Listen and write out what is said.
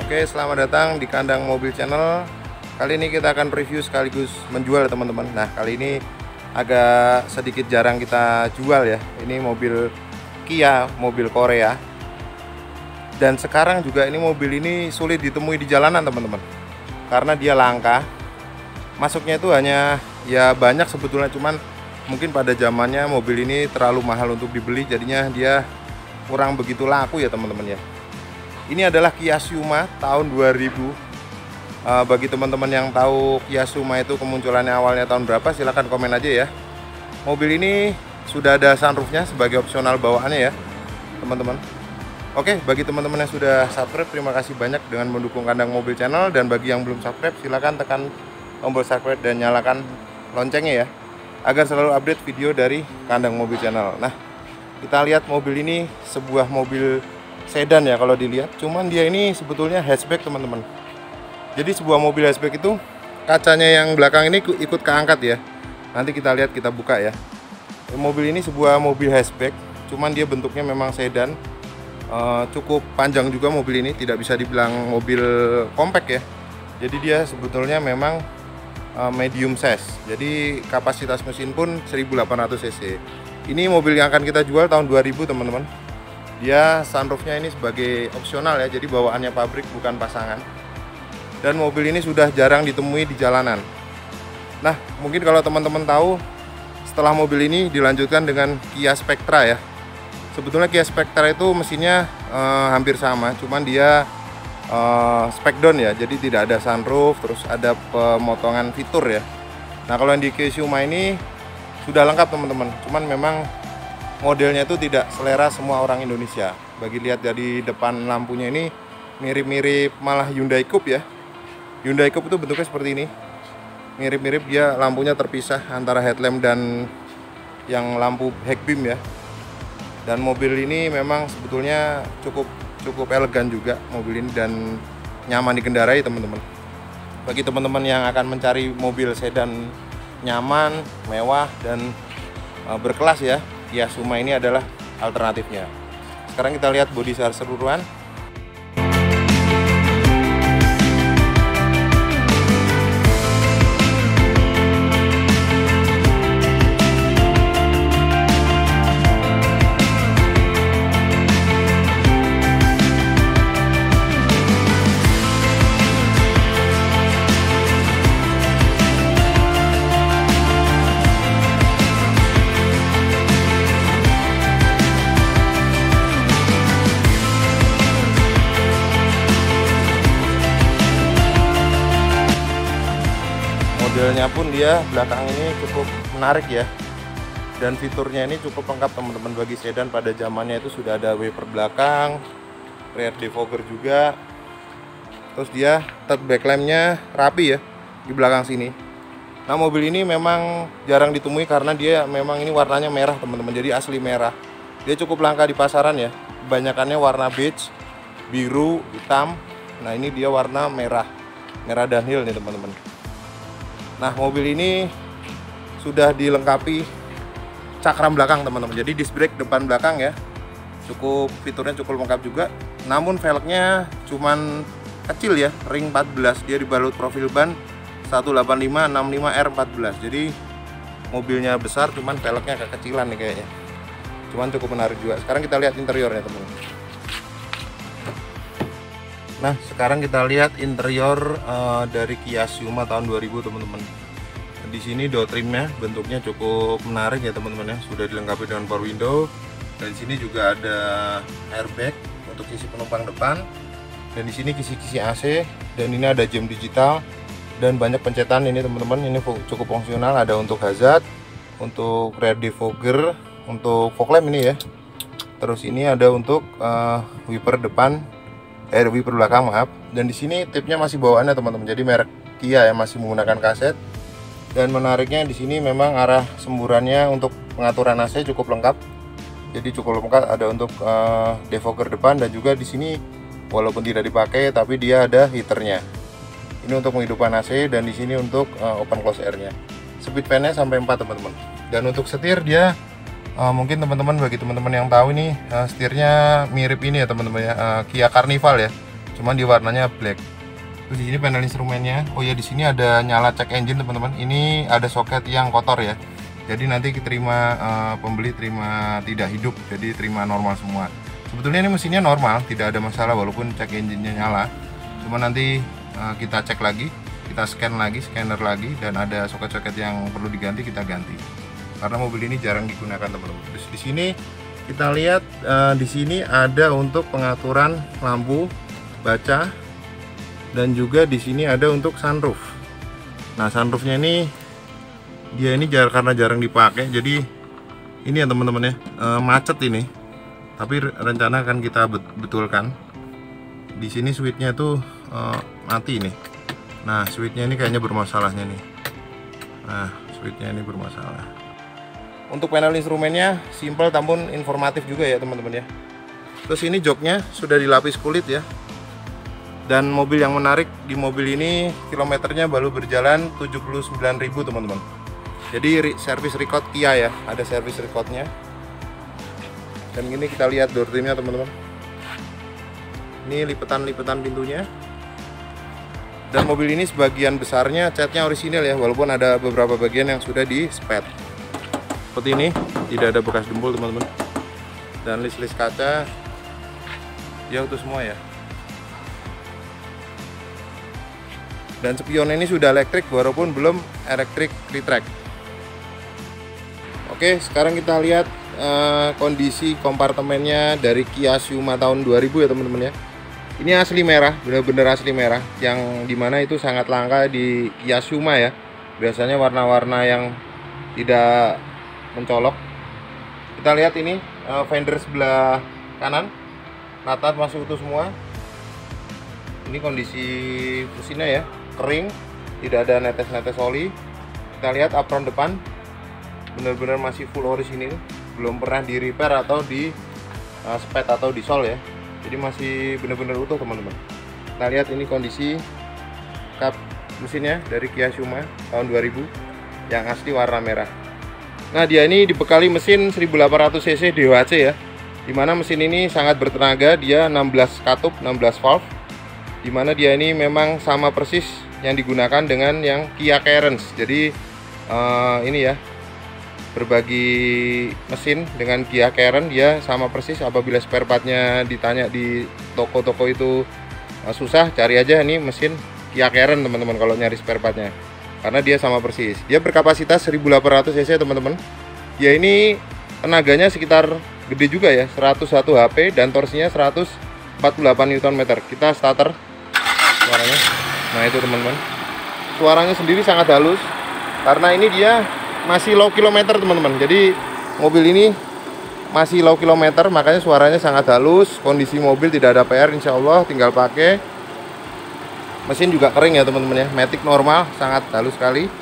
Oke, selamat datang di Kandang Mobil Channel. Kali ini kita akan review sekaligus menjual ya teman-teman. Nah, kali ini agak sedikit jarang kita jual ya. Ini mobil Kia, mobil Korea. Dan sekarang juga ini mobil ini sulit ditemui di jalanan teman-teman, karena dia langka. Masuknya itu hanya ya banyak sebetulnya, cuman mungkin pada zamannya mobil ini terlalu mahal untuk dibeli, jadinya dia kurang begitu laku ya teman-teman ya. Ini adalah Kia Siuma tahun 2000. Bagi teman-teman yang tahu Kia Siuma itu kemunculannya awalnya tahun berapa, silahkan komen aja ya. Mobil ini sudah ada sunroofnya sebagai opsional bawaannya ya teman-teman. Oke, bagi teman-teman yang sudah subscribe, terima kasih banyak dengan mendukung Kandang Mobil Channel. Dan bagi yang belum subscribe, silahkan tekan tombol subscribe dan nyalakan loncengnya ya, agar selalu update video dari Kandang Mobil Channel. Nah, kita lihat mobil ini sebuah mobil sedan ya kalau dilihat, cuman dia ini sebetulnya hatchback teman-teman. Jadi sebuah mobil hatchback itu kacanya yang belakang ini ikut keangkat ya. Nanti kita lihat, kita buka ya. Mobil ini sebuah mobil hatchback, cuman dia bentuknya memang sedan. Cukup panjang juga mobil ini, tidak bisa dibilang mobil compact ya. Jadi dia sebetulnya memang medium size. Jadi kapasitas mesin pun 1800 cc. Ini mobil yang akan kita jual tahun 2000 teman-teman. Dia sunroofnya ini sebagai opsional ya, jadi bawaannya pabrik bukan pasangan. Dan mobil ini sudah jarang ditemui di jalanan. Nah, mungkin kalau teman-teman tahu, setelah mobil ini dilanjutkan dengan Kia Spectra ya. Sebetulnya Kia Spectra itu mesinnya hampir sama, cuman dia spec down ya, jadi tidak ada sunroof, terus ada pemotongan fitur ya. Nah, kalau yang di Kia Siuma ini sudah lengkap teman-teman, cuman memang modelnya itu tidak selera semua orang Indonesia. Bagi lihat dari depan lampunya ini mirip-mirip malah Hyundai Coupe ya. Hyundai Coupe itu bentuknya seperti ini, mirip-mirip, dia lampunya terpisah antara headlamp dan yang lampu head beam ya. Dan mobil ini memang sebetulnya cukup elegan juga mobil ini, dan nyaman dikendarai teman-teman. Bagi teman-teman yang akan mencari mobil sedan nyaman, mewah, dan berkelas ya, Kia Siuma ini adalah alternatifnya. Sekarang kita lihat bodi secara keseluruhan. Modelnya pun dia belakang ini cukup menarik ya, dan fiturnya ini cukup lengkap teman-teman. Bagi sedan pada zamannya itu sudah ada wiper belakang, rear defogger juga, terus dia third back lampnya rapi ya di belakang sini. Nah, mobil ini memang jarang ditemui karena dia memang ini warnanya merah teman-teman, jadi asli merah. Dia cukup langka di pasaran ya, kebanyakannya warna beige, biru, hitam. Nah, ini dia warna merah Dunhill nih teman-teman. Nah, mobil ini sudah dilengkapi cakram belakang teman-teman. Jadi disc brake depan belakang ya, fiturnya cukup lengkap juga. Namun velgnya cuman kecil ya, ring 14. Dia dibalut profil ban 185/65R14. Jadi mobilnya besar, cuman velgnya kekecilan nih kayaknya. Cuman cukup menarik juga. Sekarang kita lihat interiornya teman-teman. Nah, sekarang kita lihat interior dari Kia Siuma tahun 2000 teman-teman. Di sini door trimnya bentuknya cukup menarik ya teman-teman ya. Sudah dilengkapi dengan power window, dan di sini juga ada airbag untuk sisi penumpang depan. Dan di sini kisi-kisi AC, dan ini ada jam digital dan banyak pencetan ini teman-teman. Ini cukup fungsional, ada untuk hazard, untuk rear defogger, untuk fog lamp ini ya. Terus ini ada untuk wiper depan, wiper belakang maaf. Dan di sini tipnya masih bawaannya teman-teman, jadi merek Kia ya, masih menggunakan kaset. Dan menariknya di sini memang arah semburannya untuk pengaturan AC cukup lengkap. Jadi cukup lengkap, ada untuk defogger depan, dan juga di sini walaupun tidak dipakai tapi dia ada heaternya. Ini untuk menghidupkan AC, dan di sini untuk open close airnya. Speed fan-nya sampai 4 teman-teman. Dan untuk setir dia mungkin teman-teman, bagi teman-teman yang tahu ini setirnya mirip ini ya teman-teman ya, Kia Carnival ya. cuman di warnanya black. Terus di sini panel instrumennya. Oh ya, di sini ada nyala cek engine teman-teman. Ini ada soket yang kotor ya. Jadi nanti terima pembeli terima tidak hidup, jadi terima normal semua. Sebetulnya ini mesinnya normal, tidak ada masalah walaupun cek engine-nya nyala. Cuma nanti kita cek lagi, kita scanner lagi, dan ada soket-soket yang perlu diganti kita ganti. Karena mobil ini jarang digunakan teman-teman. Terus di sini kita lihat di sini ada untuk pengaturan lampu baca, dan juga di sini ada untuk sunroof. Nah, sunroofnya ini karena jarang dipakai, jadi ini ya teman-teman ya, macet ini. Tapi rencana akan kita betulkan. Di sini switchnya tuh mati nih. Nah, switchnya ini kayaknya bermasalahnya nih. Nah, switchnya ini bermasalah. Untuk panel instrumennya simple namun informatif juga ya teman-teman ya. Terus ini joknya sudah dilapis kulit ya. Dan mobil yang menarik di mobil ini kilometernya baru berjalan 79.000 teman-teman. Jadi service record Kia ya, ada service recordnya. Dan ini kita lihat door trimnya teman-teman. Ini lipetan-lipetan pintunya. Dan mobil ini sebagian besarnya catnya orisinil ya, walaupun ada beberapa bagian yang sudah di spet. Seperti ini, tidak ada bekas dempul teman-teman. Dan list-list kaca ya utuh semua ya. Dan spionnya ini sudah elektrik walaupun belum elektrik retract. Oke, sekarang kita lihat kondisi kompartemennya dari Kia Siuma tahun 2000 ya teman-teman ya. Ini asli merah, benar-benar asli merah, yang dimana itu sangat langka di Kia Siuma ya. Biasanya warna-warna yang tidak mencolok. Kita lihat ini fender sebelah kanan, rata masih utuh semua. Ini kondisi mesinnya ya, kering, tidak ada netes-netes oli. Kita lihat apron depan benar-benar masih full orisinil, belum pernah di repair atau di spet atau di sol ya. Jadi masih benar-benar utuh teman-teman. Kita lihat ini kondisi kap mesinnya dari Kia Siuma tahun 2000 yang asli warna merah. Nah, dia ini dibekali mesin 1800 cc DOHC ya, dimana mesin ini sangat bertenaga. Dia 16 katup, 16 valve, dimana dia ini memang sama persis yang digunakan dengan yang Kia Carens. Jadi ini ya, berbagi mesin dengan Kia Carens, dia sama persis. Apabila spare partnya ditanya di toko-toko itu susah, cari aja ini mesin Kia Carens teman-teman kalau nyari spare partnya, karena dia sama persis. Dia berkapasitas 1800 cc teman-teman. Dia ini tenaganya sekitar gede juga ya, 101 HP, dan torsinya 148 Nm. Kita starter suaranya. Nah, itu teman-teman, suaranya sendiri sangat halus karena ini dia masih low kilometer teman-teman. Jadi mobil ini masih low kilometer, makanya suaranya sangat halus. Kondisi mobil tidak ada PR, insya Allah tinggal pakai. Mesin juga kering ya teman-teman ya, matic normal, sangat halus sekali.